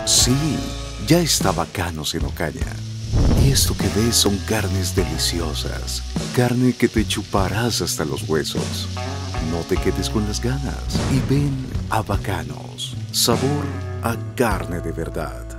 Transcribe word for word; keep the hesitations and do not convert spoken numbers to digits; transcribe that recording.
Sí, ya está Bacanos en Ocaña. Y esto que ves son carnes deliciosas, carne que te chuparás hasta los huesos. No te quedes con las ganas y ven a Bacanos. Sabor a carne de verdad.